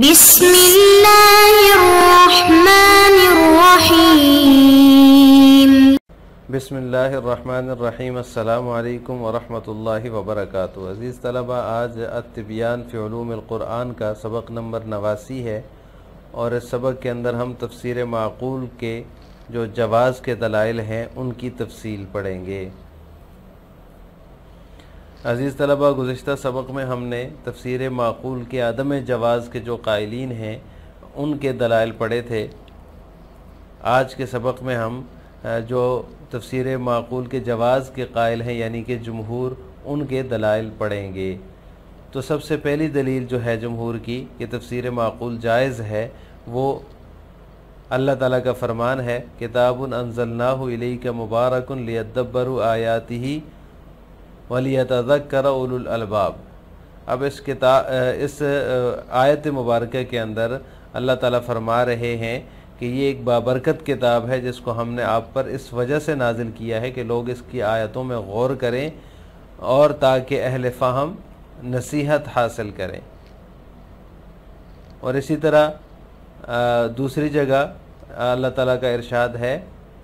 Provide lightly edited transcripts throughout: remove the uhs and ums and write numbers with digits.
بسم اللہ الرحمن الرحیم۔ بسم اللہ الرحمن الرحیم۔ السلام علیکم ورحمۃ اللہ وبرکاتہ۔ عزیز طلبہ، آج التبیان فی علوم القرآن کا سبق نمبر 89 ہے، اور اس سبق کے اندر ہم تفسیر معقول کے جو جواز کے دلائل ہیں ان کی تفصیل پڑھیں گے۔ عزیز طلبہ، گزشتہ سبق میں ہم نے تفسیر معقول کے عدم جواز کے جو قائلین ہیں ان کے دلائل پڑھے تھے۔ آج کے سبق میں ہم جو تفسیر معقول کے جواز کے قائل ہیں یعنی کہ جمہور، ان کے دلائل پڑھیں گے۔ تو سب سے پہلی دلیل جو ہے جمہور کی کہ تفسیر معقول جائز ہے، وہ اللہ تعالیٰ کا فرمان ہے، کتاب انزلناہ الیک مبارک لیدبروا آیاتہ وَلِيَتَذَكَّرَ أُولُو الْأَلْبَابِ۔ اب اس آیت مبارکہ کے اندر اللہ تعالیٰ فرما رہے ہیں کہ یہ ایک بابرکت کتاب ہے جس کو ہم نے آپ پر اس وجہ سے نازل کیا ہے کہ لوگ اس کی آیتوں میں غور کریں اور تاکہ اہل فہم نصیحت حاصل کریں۔ اور اسی طرح دوسری جگہ اللہ تعالیٰ کا ارشاد ہے،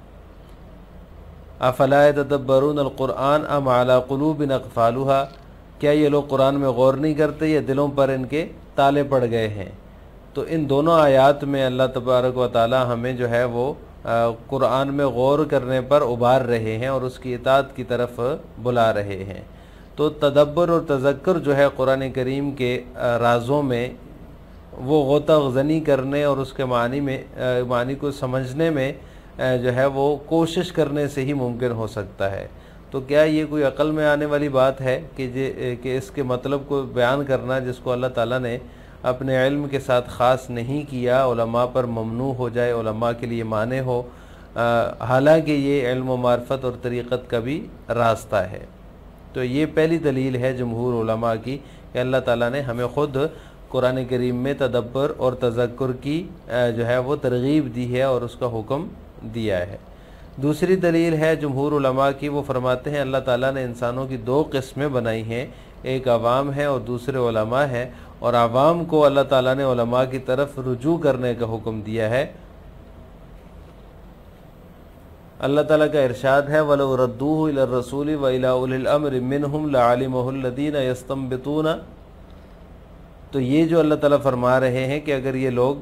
افلا یتدبرون القرآن ام علی قلوب اقفالها، کیا یہ لوگ قرآن میں غور نہیں کرتے یا دلوں پر ان کے تالے پڑ گئے ہیں؟ تو ان دونوں آیات میں اللہ تبارک و تعالی ہمیں جو ہے وہ قرآن میں غور کرنے پر ابھار رہے ہیں اور اس کی اطاعت کی طرف بلا رہے ہیں۔ تو تدبر اور تذکر جو ہے قرآن کریم کے رازوں میں، وہ غوطہ زنی کرنے اور اس کے معنی کو سمجھنے میں جو ہے وہ کوشش کرنے سے ہی ممکن ہو سکتا ہے۔ تو کیا یہ کوئی عقل میں آنے والی بات ہے کہ اس کے مطلب کو بیان کرنا جس کو اللہ تعالیٰ نے اپنے علم کے ساتھ خاص نہیں کیا، علماء پر ممنوع ہو جائے، علماء کے لیے مانع ہو، حالانکہ یہ علم و معرفت اور طریقت کا بھی راستہ ہے۔ تو یہ پہلی دلیل ہے جمہور علماء کی کہ اللہ تعالیٰ نے ہمیں خود قرآن کریم میں تدبر اور تذکر کی جو ہے وہ ترغیب دی ہے اور اس کا حکم دیا ہے۔ دوسری دلیل ہے جمہور علماء کی، وہ فرماتے ہیں اللہ تعالیٰ نے انسانوں کی دو قسمیں بنائی ہیں، ایک عوام ہے اور دوسرے علماء ہے، اور عوام کو اللہ تعالیٰ نے علماء کی طرف رجوع کرنے کا حکم دیا ہے۔ اللہ تعالیٰ کا ارشاد ہے، وَلَوْ رَدُّوهُ إِلَى الرَّسُولِ وَإِلَى أُولِي الْأَمْرِ مِنْهُمْ لَعَلِمَهُ الَّذِينَ يَسْتَنبِطُونَ۔ تو یہ جو اللہ تعالیٰ فرما رہے ہیں کہ اگر یہ لوگ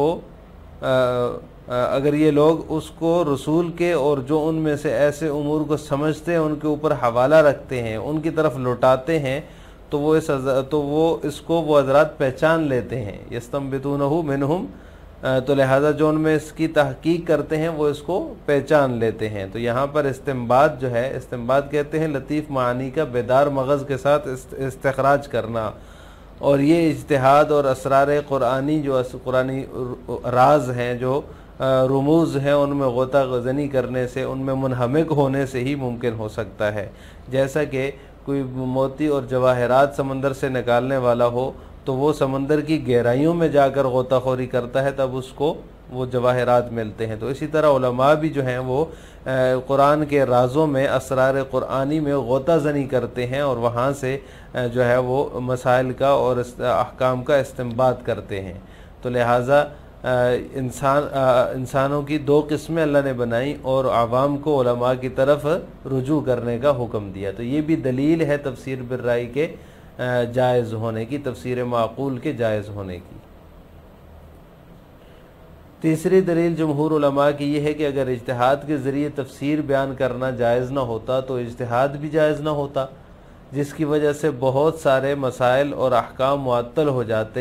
اس کو رسول کے اور جو ان میں سے ایسے امور کو سمجھتے ہیں ان کے اوپر حوالہ رکھتے ہیں، ان کی طرف لوٹاتے ہیں، تو وہ اس کو حضرات پہچان لیتے ہیں، یستنبطونہ منہم، تو لہذا جو ان میں اس کی تحقیق کرتے ہیں وہ اس کو پہچان لیتے ہیں۔ تو یہاں پر استنباط جو ہے، استنباط کہتے ہیں لطیف معانی کا بیدار مغز کے ساتھ استخراج کرنا، اور یہ اجتہاد اور اسرار قرآنی جو قرآنی راز ہیں، جو رموز ہیں، ان میں غوطہ زنی کرنے سے، ان میں منہمک ہونے سے ہی ممکن ہو سکتا ہے۔ جیسا کہ کوئی موتی اور جواہرات سمندر سے نکالنے والا ہو تو وہ سمندر کی گہرائیوں میں جا کر غوطہ خوری کرتا ہے، تب اس کو وہ جواہرات ملتے ہیں۔ تو اسی طرح علماء بھی جو ہیں وہ قرآن کے رازوں میں، اسرار قرآنی میں غوطہ زنی کرتے ہیں اور وہاں سے جو ہے وہ مسائل کا اور احکام کا استنباط کرتے ہیں۔ تو لہٰذا انسانوں کی دو قسمیں اللہ نے بنائی اور عوام کو علماء کی طرف رجوع کرنے کا حکم دیا۔ تو یہ بھی دلیل ہے تفسیر بالرأی کے جائز ہونے کی، تفسیر معقول کے جائز ہونے کی۔ تیسری دلیل جمہور علماء کی یہ ہے کہ اگر اجتہاد کے ذریعے تفسیر بیان کرنا جائز نہ ہوتا تو اجتہاد بھی جائز نہ ہوتا، جس کی وجہ سے بہت سارے مسائل اور احکام معطل ہو جاتے،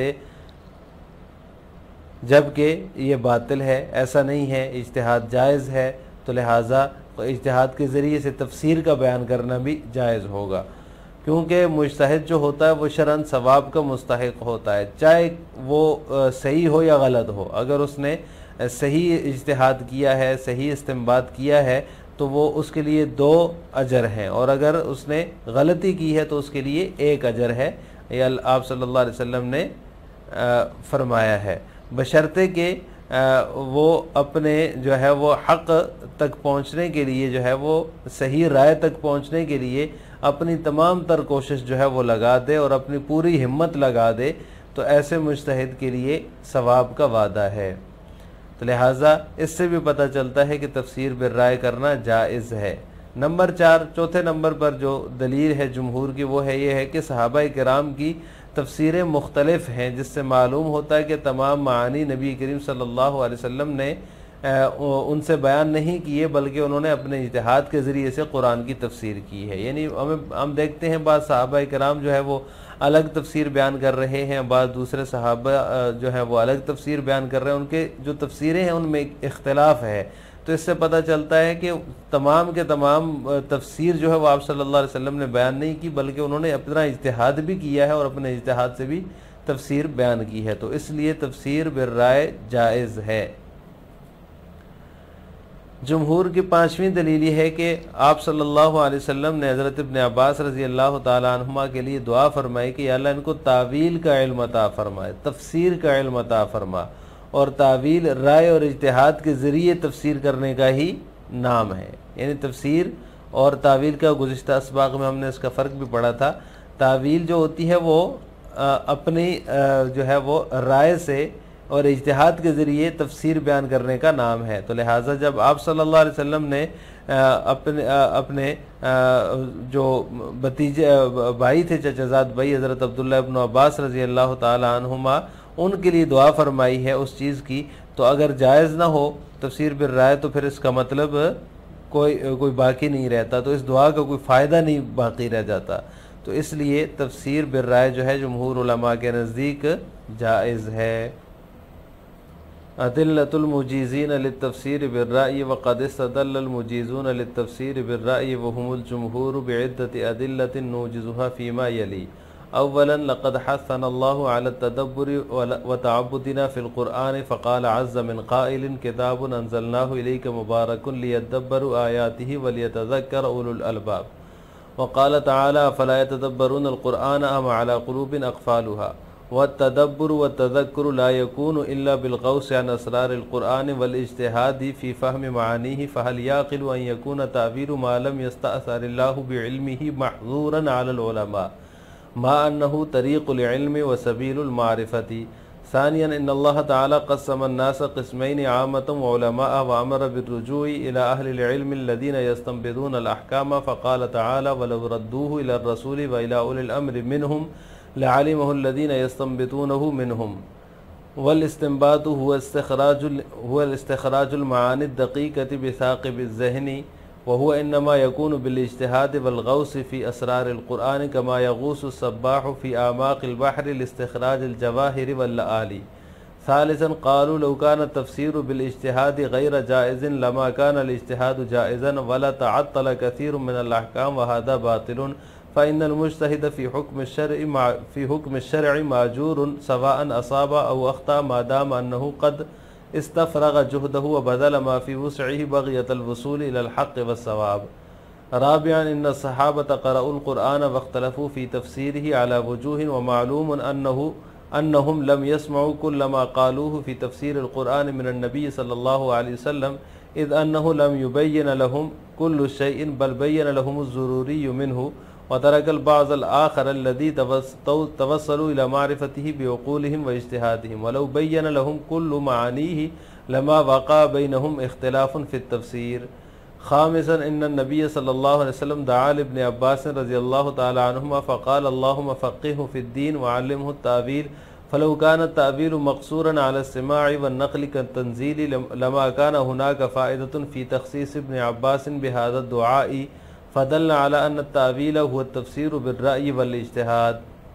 جبکہ یہ باطل ہے، ایسا نہیں ہے، اجتہاد جائز ہے، تو لہٰذا اجتہاد کے ذریعے سے تفسیر کا بیان کرنا بھی جائز ہوگا، کیونکہ مجتہد جو ہوتا ہے وہ شرعاً ثواب کا مستحق ہوتا ہے، چاہے وہ صحیح ہو یا غلط ہو۔ اگر اس نے صحیح اجتہاد کیا ہے، صحیح استنباط کیا ہے، تو وہ اس کے لیے 2 اجر ہیں، اور اگر اس نے غلطی کی ہے تو اس کے لیے 1 اجر ہے، یہ آپ صلی اللہ علیہ وسلم نے فرمایا ہے، بشرطے کہ وہ اپنے جو ہے وہ حق تک پہنچنے کے لیے، جو ہے وہ صحیح رائے تک پہنچنے کے لیے اپنی تمام تر کوشش جو ہے وہ لگا دے اور اپنی پوری ہمت لگا دے، تو ایسے مجتہد کے لیے ثواب کا وعدہ ہے۔ تو لہٰذا اس سے بھی پتہ چلتا ہے کہ تفسیر بالرائے کرنا جائز ہے۔ نمبر 4، چوتھے نمبر پر جو دلیل ہے جمہور کی وہ ہے یہ ہے کہ صحابہ کرام کی تفسیریں مختلف ہیں، جس سے معلوم ہوتا ہے کہ تمام معانی نبی کریم صلی اللہ علیہ وسلم نے ان سے بیان نہیں کیے، بلکہ انہوں نے اپنے اجتہاد کے ذریعے سے قرآن کی تفسیر کی ہے۔ یعنی ہم دیکھتے ہیں بعض صحابہ کرام جو ہے وہ الگ تفسیر بیان کر رہے ہیں، بعض دوسرے صحابہ جو ہیں وہ الگ تفسیر بیان کر رہے ہیں، ان کے جو تفسیریں ہیں ان میں اختلاف ہے۔ تو اس سے پتہ چلتا ہے کہ تمام کے تمام تفسیر جو ہے وہ آپ صلی اللہ علیہ وسلم نے بیان نہیں کی، بلکہ انہوں نے اپنا اجتہاد بھی کیا ہے اور اپنے اجتہاد سے بھی تفسیر بیان کی ہے۔ تو اس لیے تفسیر بالرائے جائز ہے۔ جمہور کی 5ویں دلیل یہ ہے کہ آپ صلی اللہ علیہ وسلم نے حضرت ابن عباس رضی اللہ تعالیٰ عنہما کے لیے دعا فرمائی کہ یا اللہ ان کو تعویل کا علم عطا فرمائے، تفسیر کا علم عطا فرما، اور تعویل رائے اور اجتہاد کے ذریعے تفسیر کرنے کا ہی نام ہے۔ یعنی تفسیر اور تعویل کا گزشتہ اسباق میں ہم نے اس کا فرق بھی پڑھا تھا۔ تعویل جو ہوتی ہے وہ اپنی جو ہے وہ رائے سے اور اجتہاد کے ذریعے تفسیر بیان کرنے کا نام ہے۔ تو لہٰذا جب آپ صلی اللہ علیہ وسلم نے اپنے جو بھتیجے بھائی تھے، چچا زاد بھائی حضرت عبداللہ ابن عباس رضی اللہ تعالیٰ عنہما، ان کے لیے دعا فرمائی ہے اس چیز کی، تو اگر جائز نہ ہو تفسیر بالرائے تو پھر اس کا مطلب کوئی باقی نہیں رہتا، تو اس دعا کا کوئی فائدہ نہیں باقی رہ جاتا۔ تو اس لیے تفسیر بالرائے جو ہے جمہور علماء کے نزدیک جائز ہے۔ ادلۃ المجیزین للتفسیر بالرأی وقد استدل المجیزون للتفسیر بالرأی وهم الجمہور بعدۃ ادلۃ نوجزها فيما یلی۔ اولا لقد حثنا الله على التدبر وتعبدنا في القرآن فقال عز من قائل كتاب انزلناه اليك مبارك ليدبروا آياته وليتذكر اولو الالباب، وقال تعالى فلا يتدبرون القرآن ام على قلوب اقفالها، والتدبر والتذكر لا يكون الا بالغوص عن اسرار القرآن والاجتهاد في فهم معانيه، فهل يعقل ان يكون تعبير ما لم يستأثر الله بعلمه محظورا على العلماء ما أنه طريق العلم وسبيل المعرفة؟ ثانيا ان الله تعالى قسم الناس قسمين عامة وعلماء، وأمر بالرجوع إلى أهل العلم الذين يستنبطون الأحكام، فقال تعالى ولو ردوه إلى الرسول وإلى أولي الأمر منهم لعلمه الذين يستنبطونه منهم، والاستنباط هو الاستخراج المعاني الدقيقة بثاقب الذهن، وهو إنما يكون بالاجتهاد والغوص في أسرار القرآن كما يغوص السباح في أعماق البحر لاستخراج الجواهر واللآلي۔ ثالثا قالوا لو كان التفسير بالاجتهاد غير جائز لما كان الاجتهاد جائزا ولا تعطل كثير من الأحكام، وهذا باطل، فإن المجتهد في حكم الشرع ماجور سواء أصاب أو أخطأ ما دام أنه قد استفرغ جهده وبذل ما في وسعه بغية الوصول إلى الحق والصواب۔ رابعا ان الصحابة قرأوا القرآن واختلفوا في تفسيره على وجوه، ومعلوم أنهم لم يسمعوا كل ما قالوه في تفسير القرآن من النبي صلى الله عليه وسلم، إذ أنه لم يبين لهم كل شيء بل بين لهم الضروري منه، وترك البعض الآخر الذي توصلوا إلى معرفته بعقولهم واجتهادهم، ولو بين لهم كل معانيه لما وقع بينهم اختلاف في التفسير۔ خامسا ان النبي صلى الله عليه وسلم دعا لابن عباس رضي الله تعالى عنهما فقال اللهم فقهه في الدين وعلمه التأويل، فلو كان التأويل مقصورا على السماع والنقل كالتنزيل لما كان هناك فائدة في تخصيص ابن عباس بهذا الدعاء، فدل على ان التأويل هو التفسير بالرأي والاجتهاد۔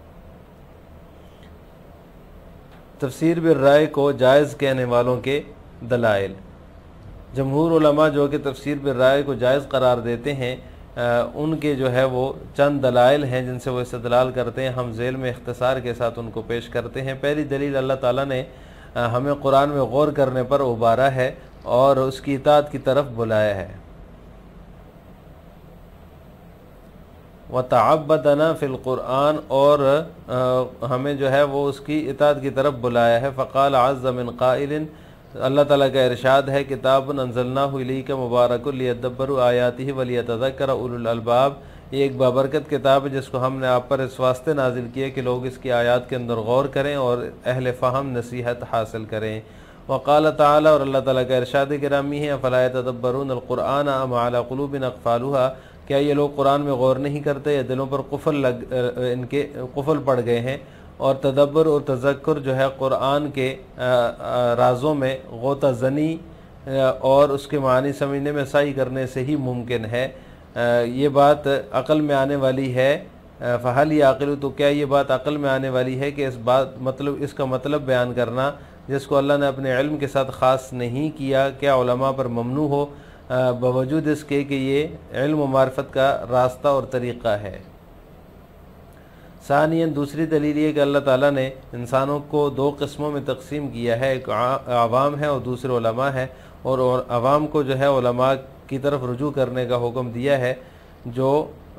تفسیر بالرائے کو جائز کہنے والوں کے دلائل۔ جمہور علماء جو کہ تفسیر بالرائے کو جائز قرار دیتے ہیں، ان کے جو ہے وہ چند دلائل ہیں جن سے وہ استدلال کرتے ہیں، ہم ذیل میں اختصار کے ساتھ ان کو پیش کرتے ہیں۔ پہلی دلیل اللہ تعالیٰ نے ہمیں قرآن میں غور کرنے پر ابھارا ہے اور اس کی اطاعت کی طرف بلایا ہے۔ وَتَعَبَّدَنَا فِي الْقُرْآنِ، اور ہمیں جو ہے وہ اس کی اطاعت کی طرف بلایا ہے۔ فقال عز من قائل، اللہ تعالیٰ کا ارشاد ہے کتاب انزلناہ الیک مبارک لیدبروا آیاتہ ولیتذکر اولو الالباب، یہ ایک بابرکت کتاب ہے جس کو ہم نے آپ پر اس واسطے نازل کیا کہ لوگ اس کی آیات کے اندر غور کریں اور اہل فہم نصیحت حاصل کریں۔ وقال تعالی، اور اللہ تعالیٰ کا ارشاد گرامی ہے، افلا یتدبرون القرآن ام علی قلوب اقفالها، کیا یہ لوگ قرآن میں غور نہیں کرتے یا دلوں پر قفل پڑ گئے ہیں؟ اور تدبر اور تذکر جو ہے قرآن کے رازوں میں غوطہ زنی اور اس کے معنی سمجھنے میں سعی کرنے سے ہی ممکن ہے۔ یہ بات عقل میں آنے والی ہے۔ فہل یعقل، تو کیا یہ بات عقل میں آنے والی ہے کہ اس کا مطلب بیان کرنا جس کو اللہ نے اپنے علم کے ساتھ خاص نہیں کیا، کیا علماء پر ممنوع ہو باوجود اس کے کہ یہ علم و معرفت کا راستہ اور طریقہ ہے؟ ثانیاً، دوسری دلیل یہ کہ اللہ تعالیٰ نے انسانوں کو دو قسموں میں تقسیم کیا ہے، ایک عوام ہے اور دوسرے علماء ہے، اور عوام کو جو ہے علماء کی طرف رجوع کرنے کا حکم دیا ہے جو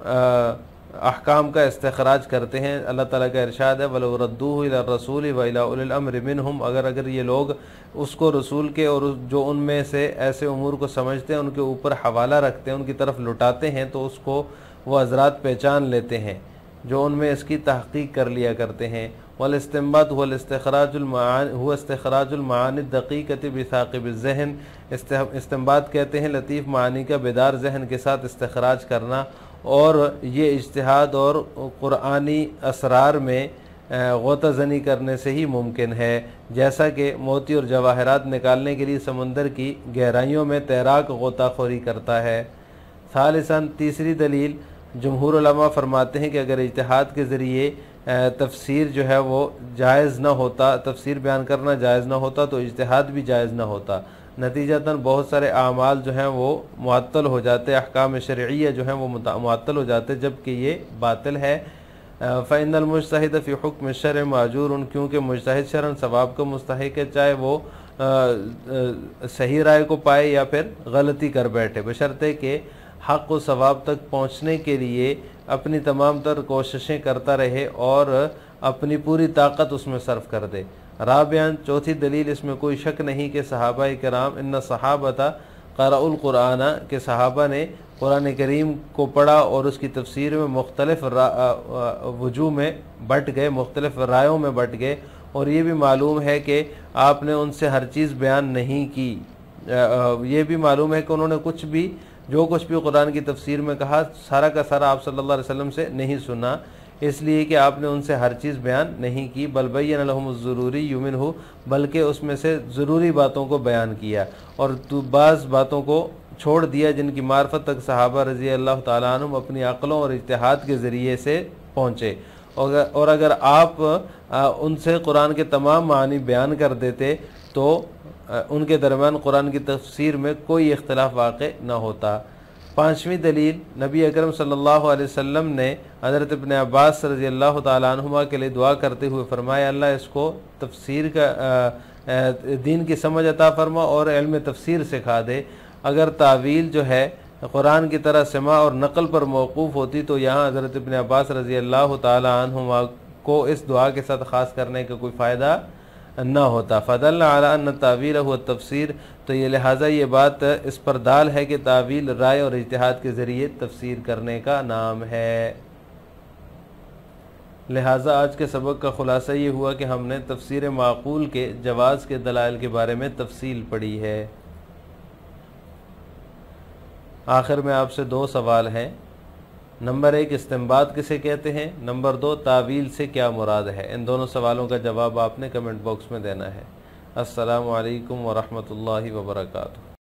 احکام کا استخراج کرتے ہیں۔ اللہ تعالیٰ کا ارشاد ہے وَلَوْ رَدُّوهُ إِلَى الرَّسُولِ وَإِلَى أُولِي الْأَمْرِ مِنْهُمْ، اگر یہ لوگ اس کو رسول کے اور جو ان میں سے ایسے امور کو سمجھتے ہیں ان کے اوپر حوالہ رکھتے ہیں، ان کی طرف لٹاتے ہیں، تو اس کو وہ حضرات پہچان لیتے ہیں جو ان میں اس کی تحقیق کر لیا کرتے ہیں۔ والاستنباط هو استخراج المعانی الدقیقۃ بثاقب الذہن، استنباط کہتے ہیں لطیف معانی کا بیدار ذہن کے ساتھ استخراج کرنا، اور یہ اجتہاد اور قرآنی اسرار میں غوطہ زنی کرنے سے ہی ممکن ہے، جیسا کہ موتی اور جواہرات نکالنے کے لیے سمندر کی گہرائیوں میں تیراک غوطہ خوری کرتا ہے۔ ثالثاً، تیسری دلیل، جمہور علماء فرماتے ہیں کہ اگر اجتہاد کے ذریعے تفسیر جو ہے وہ جائز نہ ہوتا، تفسیر بیان کرنا جائز نہ ہوتا تو اجتہاد بھی جائز نہ ہوتا، نتیجتاً بہت سارے اعمال جو ہیں وہ معطل ہو جاتے، احکام شرعیہ جو ہیں وہ معطل ہو جاتے، جبکہ یہ باطل ہے۔ فإن المجتہد فی حکم الشرع ماجور، کیونکہ مجتہد شرعاً ثواب کا مستحق ہے، چاہے وہ صحیح رائے کو پائے یا پھر غلطی کر بیٹھے، بشرطے کہ حق و ثواب تک پہنچنے کے لیے اپنی تمام تر کوششیں کرتا رہے اور اپنی پوری طاقت اس میں صرف کر دے۔ رابعاً، چوتھی دلیل، اس میں کوئی شک نہیں کہ صحابہ کرام ان صحابۃ قرأوا القرآن، کہ صحابہ نے قرآن کریم کو پڑھا اور اس کی تفسیر میں مختلف وجوہ میں بٹ گئے، مختلف رائوں میں بٹ گئے، اور یہ بھی معلوم ہے کہ آپ نے ان سے ہر چیز بیان نہیں کی، یہ بھی معلوم ہے کہ انہوں نے جو کچھ بھی قرآن کی تفسیر میں کہا سارا کا سارا آپ صلی اللہ علیہ وسلم سے نہیں سنا، اس لیے کہ آپ نے ان سے ہر چیز بیان نہیں کی، بل بین لہم الضروری منہ، بلکہ اس میں سے ضروری باتوں کو بیان کیا اور بعض باتوں کو چھوڑ دیا جن کی معرفت تک صحابہ رضی اللہ تعالیٰ عنہم اپنی عقلوں اور اجتہاد کے ذریعے سے پہنچے، اور اگر آپ ان سے قرآن کے تمام معنی بیان کر دیتے تو ان کے درمیان قرآن کی تفسیر میں کوئی اختلاف واقع نہ ہوتا۔ پانچویں دلیل، نبی اکرم صلی اللہ علیہ وسلم نے حضرت ابن عباس رضی اللہ تعالیٰ عنہما کے لیے دعا کرتے ہوئے فرمایا اللہ اس کو تفسیر کا دین کی سمجھ عطا فرما اور علم تفسیر سکھا دے۔ اگر تعویل جو ہے قرآن کی طرح سماع اور نقل پر موقوف ہوتی تو یہاں حضرت ابن عباس رضی اللہ تعالیٰ عنہما کو اس دعا کے ساتھ خاص کرنے کا کوئی فائدہ نہ ہوتا۔ فدل علی ان التاویل هو التفسیر، تو یہ لہٰذا یہ بات اس پر دال ہے کہ تعویل رائے اور اجتہاد کے ذریعے تفسیر کرنے کا نام ہے۔ لہٰذا آج کے سبق کا خلاصہ یہ ہوا کہ ہم نے تفسیر معقول کے جواز کے دلائل کے بارے میں تفصیل پڑھی ہے۔ آخر میں آپ سے دو سوال ہیں، نمبر 1 استنباط کسے کہتے ہیں، نمبر 2 تعویل سے کیا مراد ہے؟ ان دونوں سوالوں کا جواب آپ نے کمنٹ باکس میں دینا ہے۔ السلام علیکم ورحمۃ اللہ وبرکاتہ۔